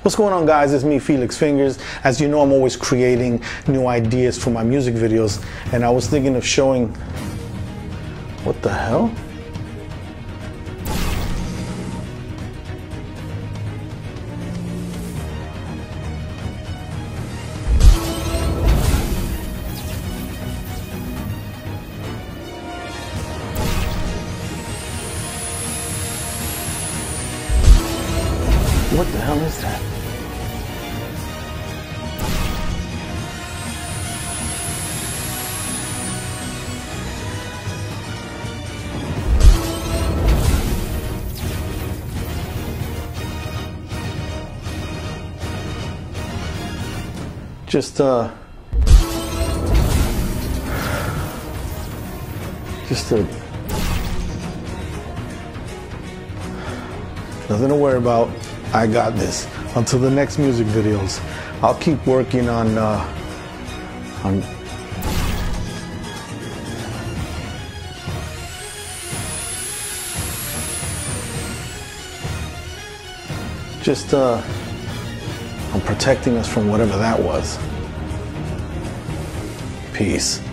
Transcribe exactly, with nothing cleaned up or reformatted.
What's going on, guys? It's me, Felix Fingerz. As you know, I'm always creating new ideas for my music videos, and I was thinking of showing... What the hell? What the hell is that? Just, uh... Just a... Nothing to worry about. I got this. Until the next music videos, I'll keep working on, uh, on just, uh, on protecting us from whatever that was. Peace.